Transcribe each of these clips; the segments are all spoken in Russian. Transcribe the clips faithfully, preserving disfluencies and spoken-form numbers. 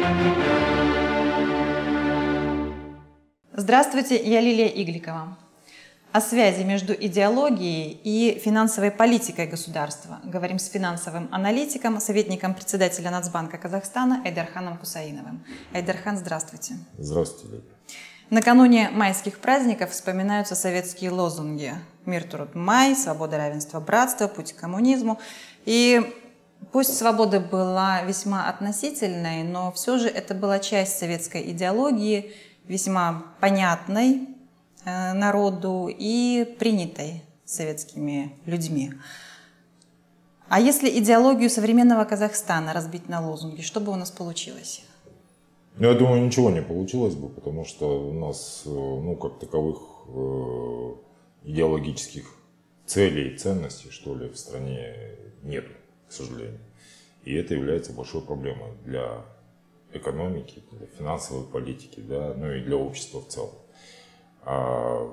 Здравствуйте, я Лилия Игликова. О связи между идеологией и финансовой политикой государства говорим с финансовым аналитиком, советником председателя Нацбанка Казахстана Айдарханом Кусаиновым. Айдархан, здравствуйте. Здравствуйте, Лилия. Накануне майских праздников вспоминаются советские лозунги «Мир, труд, май», «Свобода, равенство, братство», «Путь к коммунизму». И пусть свобода была весьма относительной, но все же это была часть советской идеологии, весьма понятной э, народу и принятой советскими людьми. А если идеологию современного Казахстана разбить на лозунги, что бы у нас получилось? Я думаю, ничего не получилось бы, потому что у нас, ну, как таковых э, идеологических целей и ценностей, что ли, в стране нет, к сожалению. И это является большой проблемой для экономики, для финансовой политики, да, ну и для общества в целом. А,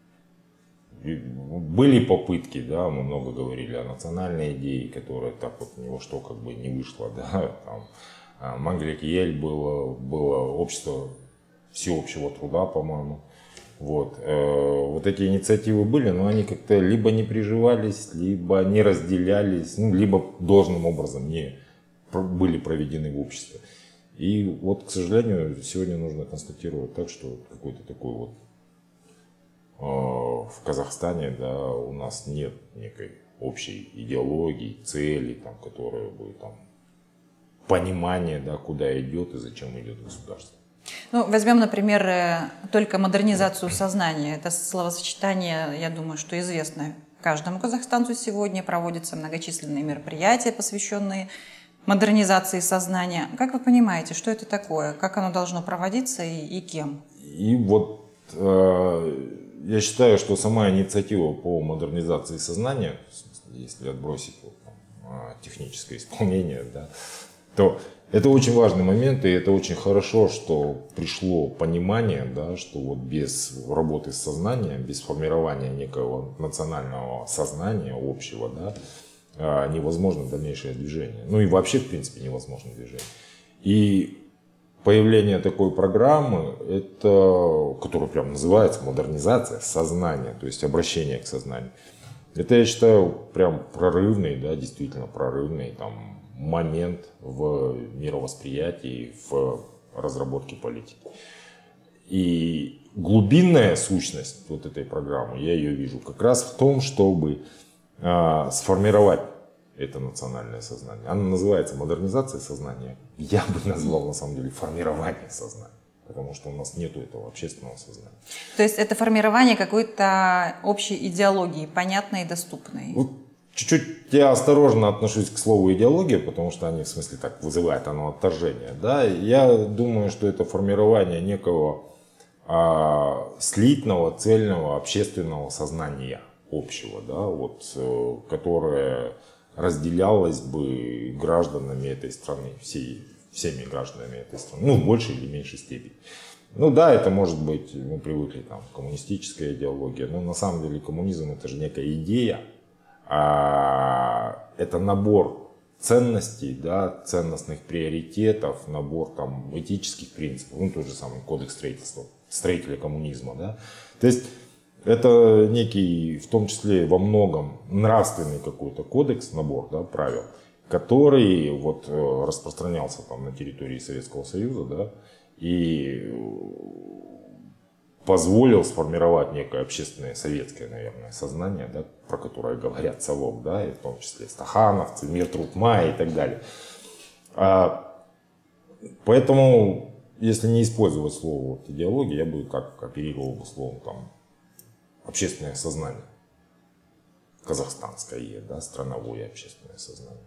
были попытки, да, мы много говорили о национальной идее, которая так вот ни во что как бы не вышла, да, там Манглик Ель было, было общество всеобщего труда, по-моему. Вот. Вот эти инициативы были, но они как-то либо не приживались, либо не разделялись, ну, либо должным образом не были проведены в обществе. И вот, к сожалению, сегодня нужно констатировать так, что какой-то такой вот э, в Казахстане, да, у нас нет некой общей идеологии, цели, там, которая бы там понимание, да, куда идет и зачем идет государство. Ну, возьмем, например, только модернизацию сознания. Это словосочетание, я думаю, что известно каждому казахстанцу сегодня. Проводятся многочисленные мероприятия, посвященные модернизации сознания. Как вы понимаете, что это такое? Как оно должно проводиться и, и кем? И вот э, я считаю, что сама инициатива по модернизации сознания, в смысле, если отбросить вот, там, техническое исполнение, да, то это очень важный момент, и это очень хорошо, что пришло понимание, да, что вот без работы с сознанием, без формирования некого национального сознания общего, да, невозможно дальнейшее движение. Ну и вообще, в принципе, невозможно движение. И появление такой программы, это, которая прям называется модернизация сознания, то есть обращение к сознанию. Это, я считаю, прям прорывный, да, действительно прорывный там, момент в мировосприятии, в разработке политики. И глубинная сущность вот этой программы, я ее вижу как раз в том, чтобы сформировать это национальное сознание. Она называется модернизация сознания. Я бы назвал на самом деле формирование сознания, потому что у нас нет этого общественного сознания. То есть это формирование какой-то общей идеологии, понятной и доступной. Вот чуть-чуть я осторожно отношусь к слову идеология, потому что они в смысле так вызывают оно отторжение. Да? Я думаю, что это формирование некого а, слитного, цельного общественного сознания. Общего, да, вот, которое разделялось бы гражданами этой страны, всей, всеми гражданами этой страны, ну, в большей или меньшей степени. Ну да, это может быть, мы привыкли, там, коммунистическая идеология, но на самом деле коммунизм это же некая идея, а это набор ценностей, да, ценностных приоритетов, набор там этических принципов, ну, тот же самый кодекс строительства, строителя коммунизма, да, то есть это некий, в том числе во многом, нравственный какой-то кодекс, набор, да, правил, который вот распространялся там на территории Советского Союза, да, и позволил сформировать некое общественное советское, наверное, сознание, да, про которое говорят Совок, да, и в том числе стахановцы, мир, труд, май и так далее. А, поэтому, если не использовать слово вот, идеология, я бы как оперировал бы словом там общественное сознание, казахстанское, да, страновое общественное сознание.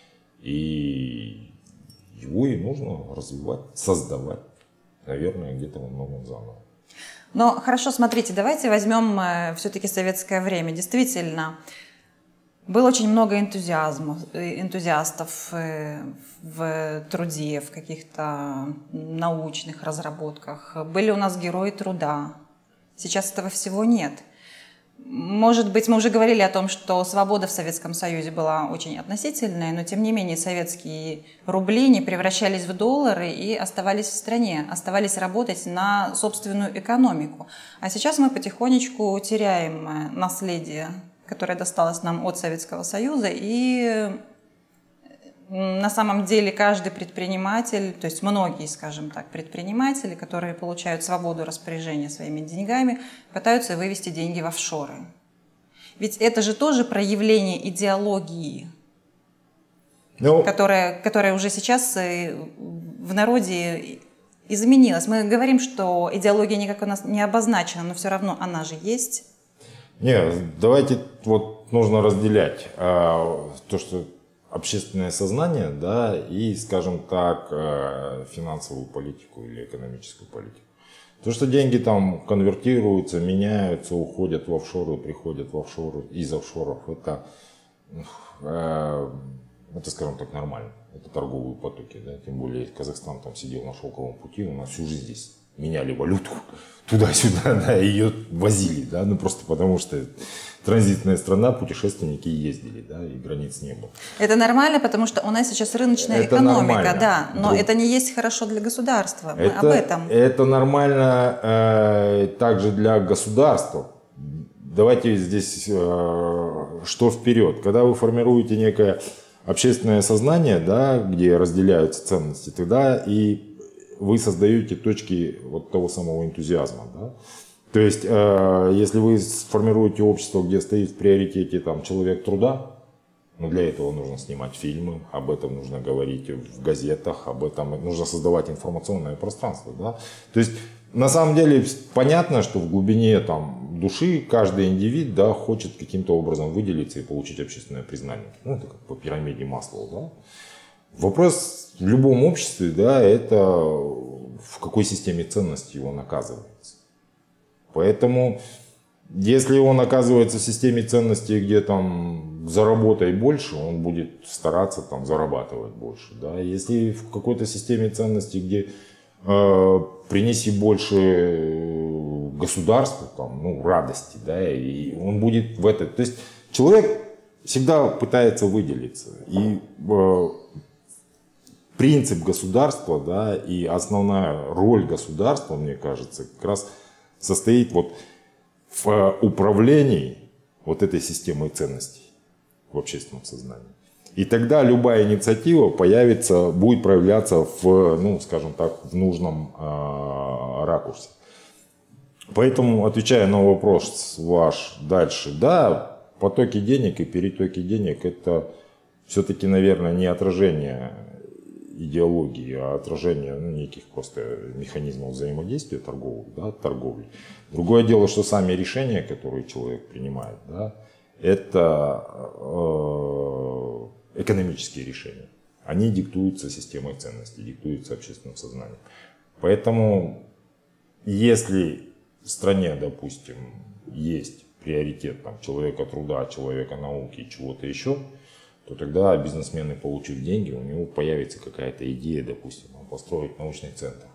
И его и нужно развивать, создавать, наверное, где-то во многом заново. Но хорошо, смотрите, давайте возьмем э, все-таки советское время. Действительно, было очень много энтузиазма, энтузиастов э, в труде, в каких-то научных разработках. Были у нас герои труда. Сейчас этого всего нет. Может быть, мы уже говорили о том, что свобода в Советском Союзе была очень относительная, но тем не менее советские рубли не превращались в доллары и оставались в стране, оставались работать на собственную экономику. А сейчас мы потихонечку теряем наследие, которое досталось нам от Советского Союза, и на самом деле каждый предприниматель, то есть многие, скажем так, предприниматели, которые получают свободу распоряжения своими деньгами, пытаются вывести деньги в офшоры. Ведь это же тоже проявление идеологии, ну, которая, которая уже сейчас в народе изменилась. Мы говорим, что идеология никак у нас не обозначена, но все равно она же есть. Нет, давайте вот нужно разделять а, то, что общественное сознание, да, и, скажем так, финансовую политику или экономическую политику. То, что деньги там конвертируются, меняются, уходят в офшоры, приходят в офшоры, из офшоров, это, это, скажем так, нормально. Это торговые потоки, да, тем более Казахстан там сидел на шелковом пути, у нас всю жизнь здесь меняли валюту туда-сюда, да, ее возили, да, ну просто потому что транзитная страна, путешественники ездили, да, и границ не было. Это нормально, потому что у нас сейчас рыночная это экономика, нормально. Да, но Друг... это не есть хорошо для государства, мы это, об этом. Это нормально э, также для государства. Давайте здесь э, что вперед. Когда вы формируете некое общественное сознание, да, где разделяются ценности, тогда и вы создаете точки вот того самого энтузиазма, да. То есть, э, если вы сформируете общество, где стоит в приоритете там, человек труда, ну, для этого нужно снимать фильмы, об этом нужно говорить в газетах, об этом нужно создавать информационное пространство. Да? То есть, на самом деле, понятно, что в глубине там, души каждый индивид, да, хочет каким-то образом выделиться и получить общественное признание. Ну, это как по пирамиде Маслоу. Да? Вопрос в любом обществе, да, это в какой системе ценностей он оказывается. Поэтому, если он оказывается в системе ценностей, где там заработай больше, он будет стараться там зарабатывать больше. Да? Если в какой-то системе ценностей, где э, принеси больше государству, там, ну, радости, да, и он будет в это. То есть человек всегда пытается выделиться. И э, принцип государства, да, и основная роль государства, мне кажется, как раз состоит вот в управлении вот этой системой ценностей в общественном сознании. И тогда любая инициатива появится, будет проявляться в, ну, скажем так, в нужном э, ракурсе. Поэтому, отвечая на вопрос ваш дальше, да, потоки денег и перетоки денег — это все-таки, наверное, не отражение идеологии, а отражение, ну, неких просто механизмов взаимодействия торговых, да, торговли. Другое дело, что сами решения, которые человек принимает, да, это э, экономические решения. Они диктуются системой ценностей, диктуются общественным сознанием. Поэтому, если в стране, допустим, есть приоритет там, человека труда, человека науки и чего-то еще, то тогда бизнесмены, получив деньги, у него появится какая-то идея, допустим, построить научный центр.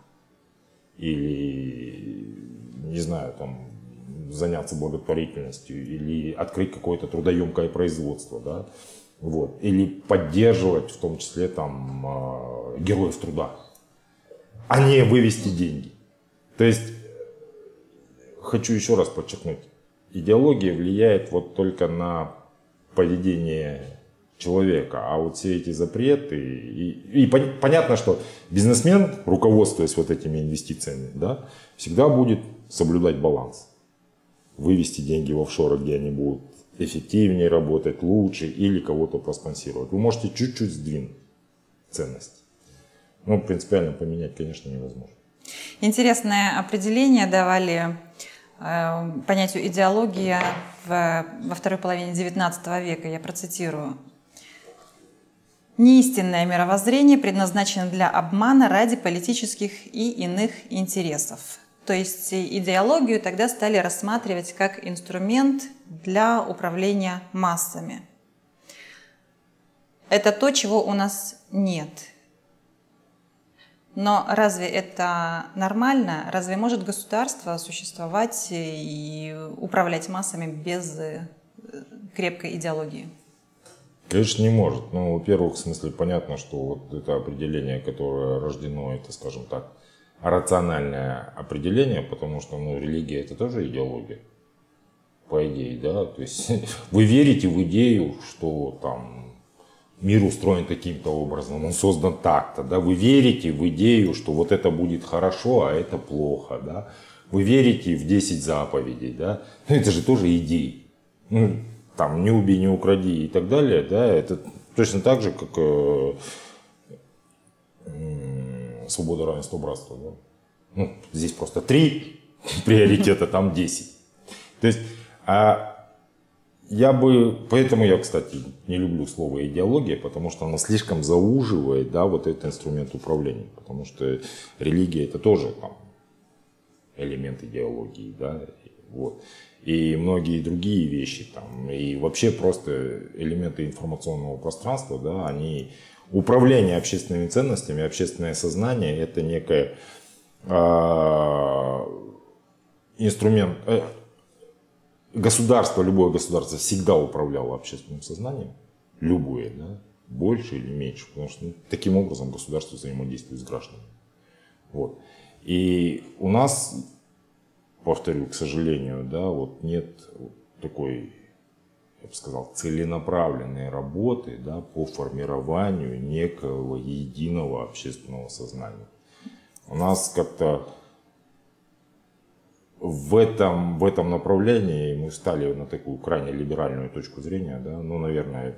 Или, не знаю, там, заняться благотворительностью, или открыть какое-то трудоемкое производство, да? Вот. Или поддерживать, в том числе, там, героев труда, а не вывести деньги. То есть, хочу еще раз подчеркнуть, идеология влияет вот только на поведение человека, а вот все эти запреты, и, и понятно, что бизнесмен, руководствуясь вот этими инвестициями, да, всегда будет соблюдать баланс. Вывести деньги в офшоры, где они будут эффективнее работать, лучше, или кого-то проспонсировать. Вы можете чуть-чуть сдвинуть ценности. Но принципиально поменять, конечно, невозможно. Интересное определение давали э, понятию идеология в, во второй половине девятнадцатого века, я процитирую. Неистинное мировоззрение предназначено для обмана ради политических и иных интересов. То есть идеологию тогда стали рассматривать как инструмент для управления массами. Это то, чего у нас нет. Но разве это нормально? Разве может государство существовать и управлять массами без крепкой идеологии? Конечно, не может. Ну, во-первых, в смысле, понятно, что вот это определение, которое рождено, это, скажем так, рациональное определение, потому что, ну, религия — это тоже идеология, по идее, да. То есть вы верите в идею, что там мир устроен таким-то образом, он создан так-то, да. Вы верите в идею, что вот это будет хорошо, а это плохо, да. Вы верите в десять заповедей, да. Ну, это же тоже идеи. Ну, там, не убей, не укради и так далее, да, это точно так же, как э, э, свобода, равенство, братство, да. Ну, здесь просто три приоритета, там десять. То есть, а я бы, поэтому я, кстати, не люблю слово идеология, потому что оно слишком зауживает, да, вот этот инструмент управления, потому что религия — это тоже там элемент идеологии, да, вот. И многие другие вещи, там, и вообще просто элементы информационного пространства, да, они, управление общественными ценностями, общественное сознание — это некое э, инструмент, э, государство, любое государство всегда управляло общественным сознанием, любое, да, больше или меньше, потому что ну, таким образом государство взаимодействует с гражданами. Вот. И у нас, повторю, к сожалению, да, вот нет такой, я бы сказал, целенаправленной работы, да, по формированию некого единого общественного сознания. У нас как-то в этом, в этом направлении мы встали на такую крайне либеральную точку зрения, да, ну, наверное,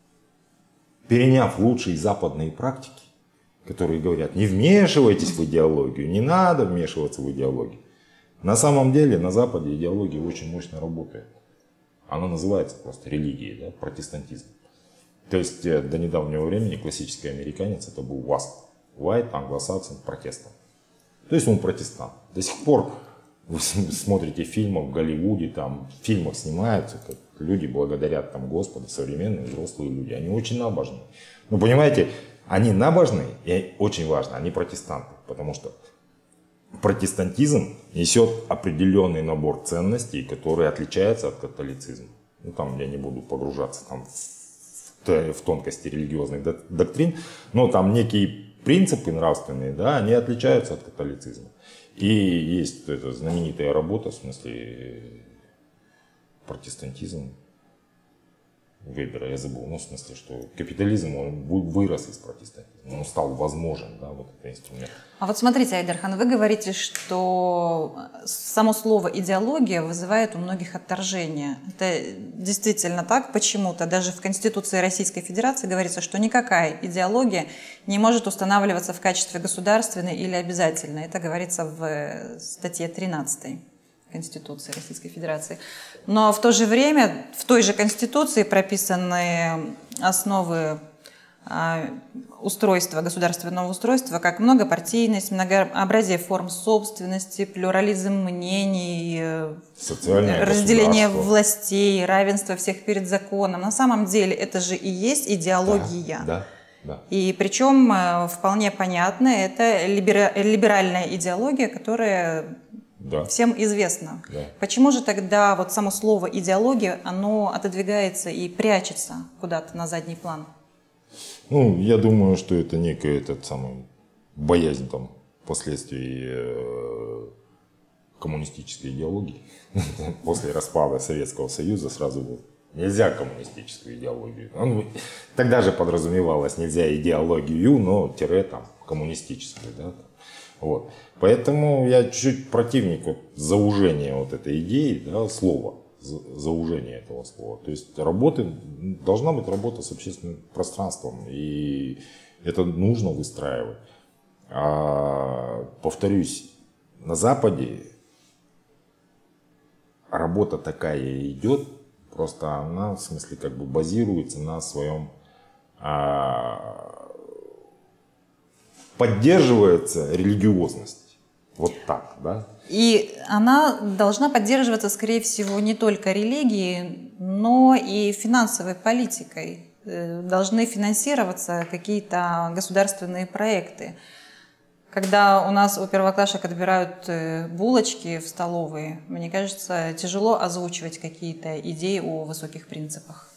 переняв лучшие западные практики, которые говорят: не вмешивайтесь в идеологию, не надо вмешиваться в идеологию. На самом деле на Западе идеология очень мощно работает. Она называется просто религией, да, протестантизм. То есть до недавнего времени классический американец — это был васп, white, англосаксон, протестант. То есть он протестант. До сих пор вы смотрите фильмы в Голливуде, там в фильмах снимаются, как люди благодарят там Господа, современные взрослые люди. Они очень набожны. Но понимаете, они набожны, и очень важно, они протестанты, потому что протестантизм несет определенный набор ценностей, которые отличаются от католицизма. Ну, там я не буду погружаться там, в, в тонкости религиозных доктрин, но там некие принципы нравственные, да, они отличаются от католицизма. И есть эта знаменитая работа, в смысле, протестантизм Вебера, я забыл, ну, в смысле, что капитализм, он вырос из протестантизма, он стал возможен, да, вот этот инструмент. А вот смотрите, Айдархан, вы говорите, что само слово идеология вызывает у многих отторжение. Это действительно так почему-то. Даже в Конституции Российской Федерации говорится, что никакая идеология не может устанавливаться в качестве государственной или обязательной. Это говорится в статье тринадцатой. Конституции Российской Федерации. Но в то же время в той же Конституции прописаны основы а, устройства, государственного устройства, как многопартийность, многообразие форм собственности, плюрализм мнений, социальное разделение властей, равенство всех перед законом. На самом деле это же и есть идеология. Да, да, да. И причем вполне понятно, это либеральная идеология, которая... Да. Всем известно. Да. Почему же тогда вот само слово идеология, оно отодвигается и прячется куда-то на задний план? Ну, я думаю, что это некая этот самый боязнь там последствий э, коммунистической идеологии. После распада Советского Союза сразу было: нельзя коммунистическую идеологию. Он, тогда же подразумевалось нельзя идеологию, но тире там коммунистическую, да. Вот. Поэтому я чуть-чуть противник вот заужения вот этой идеи, да, слова, заужения этого слова. То есть работы, должна быть работа с общественным пространством, и это нужно выстраивать. А, повторюсь, на Западе работа такая идет, просто она, в смысле, как бы базируется на своем... А, поддерживается религиозность. Вот так, да? И она должна поддерживаться, скорее всего, не только религией, но и финансовой политикой. Должны финансироваться какие-то государственные проекты, Когда у нас у первоклашек отбирают булочки в столовой, мне кажется, тяжело озвучивать какие-то идеи о высоких принципах.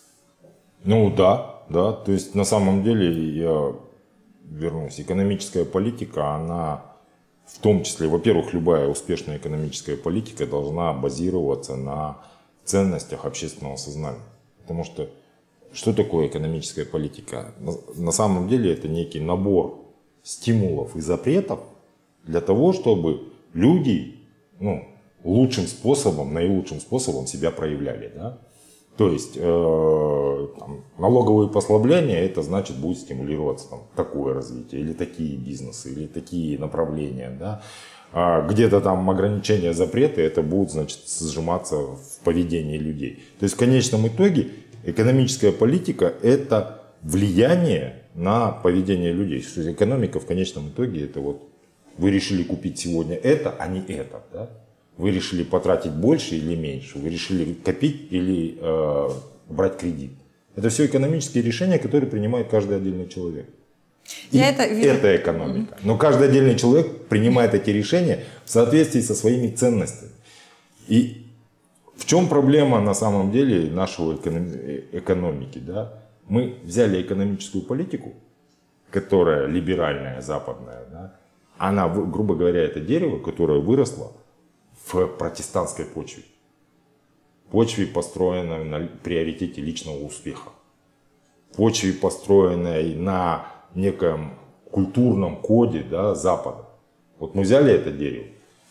Ну да, да. То есть на самом деле, я вернусь, экономическая политика, она в том числе, во-первых, любая успешная экономическая политика должна базироваться на ценностях общественного сознания. Потому что что такое экономическая политика? На, на самом деле это некий набор стимулов и запретов для того, чтобы люди, ну, лучшим способом, наилучшим способом себя проявляли. Да? То есть э, там, налоговые послабления, это значит будет стимулироваться там, такое развитие, или такие бизнесы, или такие направления. Да? А где-то там ограничения, запреты, это будет, значит, сжиматься в поведении людей. То есть в конечном итоге экономическая политика – это влияние на поведение людей. То есть экономика в конечном итоге это вот вы решили купить сегодня это, а не это. Да? Вы решили потратить больше или меньше, вы решили копить или э, брать кредит. Это все экономические решения, которые принимает каждый отдельный человек. И Я это, вижу. это экономика. Но каждый отдельный человек принимает эти решения в соответствии со своими ценностями. И в чем проблема на самом деле нашего экономики? Да? Мы взяли экономическую политику, которая либеральная, западная. Да? Она, грубо говоря, это дерево, которое выросло в протестантской почве. Почве, построенной на приоритете личного успеха. Почве, построенной на неком культурном коде, да, Запада. Вот мы взяли это дерево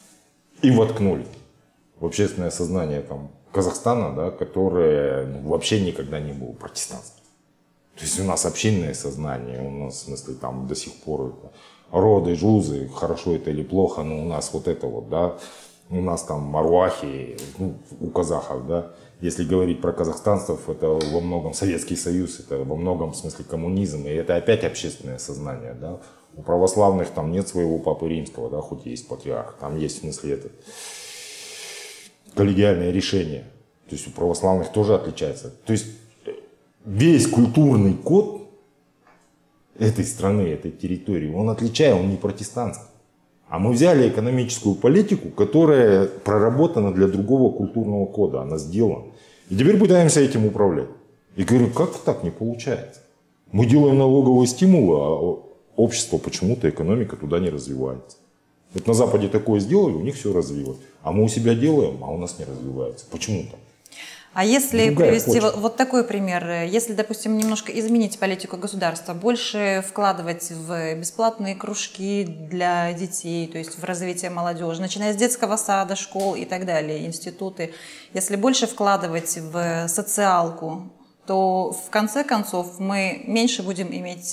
и воткнули в общественное сознание там, Казахстана, да, которое ну, вообще никогда не было протестантским. То есть у нас общинное сознание, у нас в смысле там до сих пор это, роды, жузы, хорошо это или плохо, но у нас вот это вот, да, у нас там маруахи, ну, у казахов, да. Если говорить про казахстанцев, это во многом Советский Союз, это во многом в смысле коммунизм, и это опять общественное сознание, да. У православных там нет своего папы римского, да, хоть есть патриарх, там есть в смысле этот коллегиальное решение. То есть у православных тоже отличается. То есть весь культурный код этой страны, этой территории, он отличает, он не протестантский. А мы взяли экономическую политику, которая проработана для другого культурного кода, она сделана. И теперь пытаемся этим управлять. И говорю, как так не получается? Мы делаем налоговые стимулы, а общество почему-то, экономика туда не развивается. Вот на Западе такое сделали, у них все развилось. А мы у себя делаем, а у нас не развивается. Почему-то. А если Другая привести вот, вот такой пример, если, допустим, немножко изменить политику государства, больше вкладывать в бесплатные кружки для детей, то есть в развитие молодежи, начиная с детского сада, школ и так далее, институты, если больше вкладывать в социалку, то в конце концов мы меньше будем иметь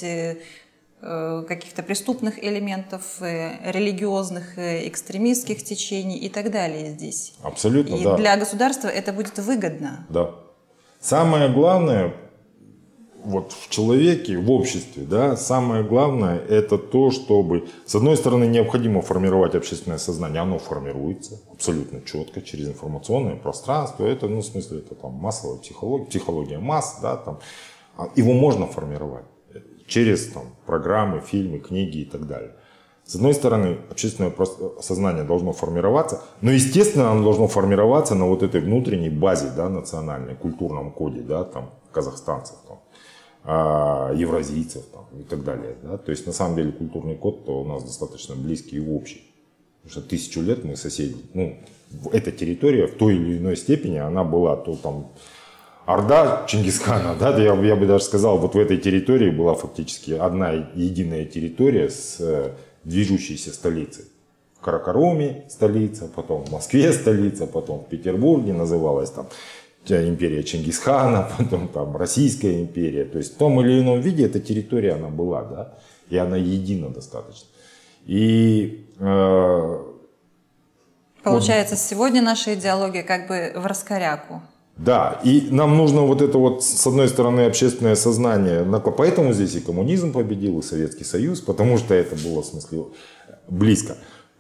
каких-то преступных элементов, религиозных, экстремистских течений и так далее здесь. Абсолютно, и да. для государства это будет выгодно. Да. Самое главное вот в человеке, в обществе, да, самое главное это то, чтобы, с одной стороны, необходимо формировать общественное сознание, оно формируется абсолютно четко через информационное пространство, это, ну, в смысле, это там массовая психология, психология масс, да, там, его можно формировать через там, программы, фильмы, книги и так далее. С одной стороны, общественное сознание должно формироваться, но, естественно, оно должно формироваться на вот этой внутренней базе, да, национальной, культурном коде, да, там, казахстанцев, там, а, евразийцев там, и так далее. Да. То есть, на самом деле, культурный код у нас достаточно близкий и общий. Потому что тысячу лет мы соседи. Ну, эта территория в той или иной степени, она была то там Орда Чингисхана, да, я, я бы даже сказал, вот в этой территории была фактически одна единая территория с э, движущейся столицей. В Каракаруме столица, потом в Москве столица, потом в Петербурге называлась там империя Чингисхана, потом там Российская империя. То есть в том или ином виде эта территория она была, да, и она едина достаточно. И э, получается, вот, сегодня наша идеология как бы в раскоряку. Да, и нам нужно вот это вот, с одной стороны, общественное сознание, поэтому здесь и коммунизм победил, и Советский Союз, потому что это было, в смысле, близко.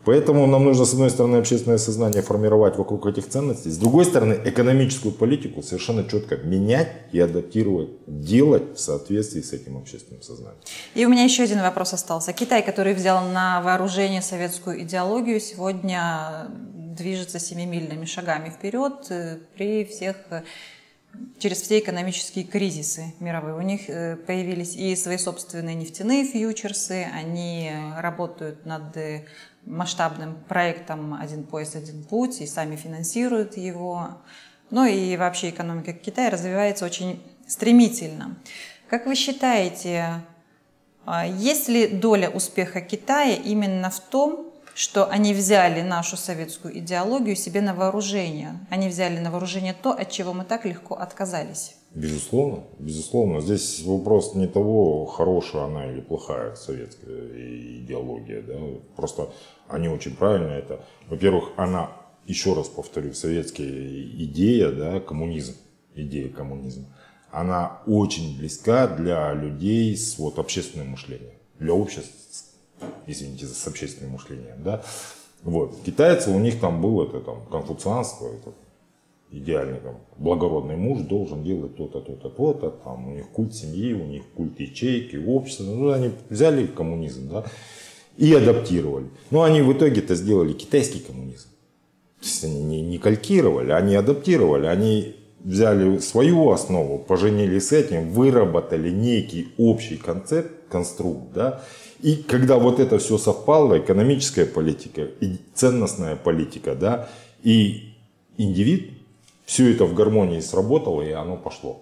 Поэтому нам нужно, с одной стороны, общественное сознание формировать вокруг этих ценностей, с другой стороны, экономическую политику совершенно четко менять и адаптировать, делать в соответствии с этим общественным сознанием. И у меня еще один вопрос остался. Китай, который взял на вооружение советскую идеологию, сегодня движется семимильными шагами вперед при всех, через все экономические кризисы мировые. У них появились и свои собственные нефтяные фьючерсы, они работают над масштабным проектом «Один пояс, один путь» и сами финансируют его. Ну и вообще экономика Китая развивается очень стремительно. Как вы считаете, есть ли доля успеха Китая именно в том, что они взяли нашу советскую идеологию себе на вооружение? Они взяли на вооружение то, от чего мы так легко отказались. Безусловно, безусловно. Здесь вопрос не того, хорошая она или плохая советская идеология. Да? Просто они очень правильно это. Во-первых, она, еще раз повторю, советская идея, да, коммунизм, идея коммунизма, она очень близка для людей с вот, общественным мышлением, для обществ, извините, с общественным мышлением. Да? Вот. Китайцы, у них там было это там, конфуцианство, это идеальный там, благородный муж должен делать то-то, то-то, то-то, там у них культ семьи, у них культ ячейки, общества. Ну, они взяли коммунизм, да, и адаптировали. Но они в итоге-то сделали китайский коммунизм. То есть они не, не калькировали, они адаптировали, они взяли свою основу, поженили с этим, выработали некий общий концепт, конструкт, да. И когда вот это все совпало, экономическая политика, и ценностная политика, да, и индивид, все это в гармонии сработало, и оно пошло.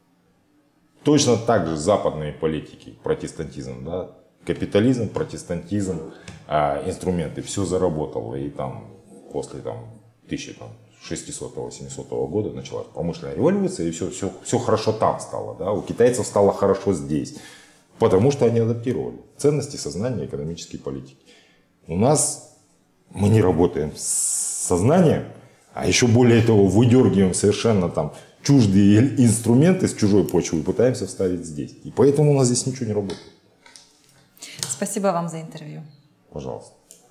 Точно так же западные политики, протестантизм, да, капитализм, протестантизм, а, инструменты, все заработало. И там после там, тысяча шестисотого-семисотого года началась промышленная революция, и все, все, все хорошо там стало. Да. У китайцев стало хорошо здесь, потому что они адаптировали ценности, сознания, экономические политики. У нас мы не работаем с сознанием, а еще более того, выдергиваем совершенно там чуждые инструменты с чужой почвы и пытаемся вставить здесь. И поэтому у нас здесь ничего не работает. Спасибо вам за интервью. Пожалуйста.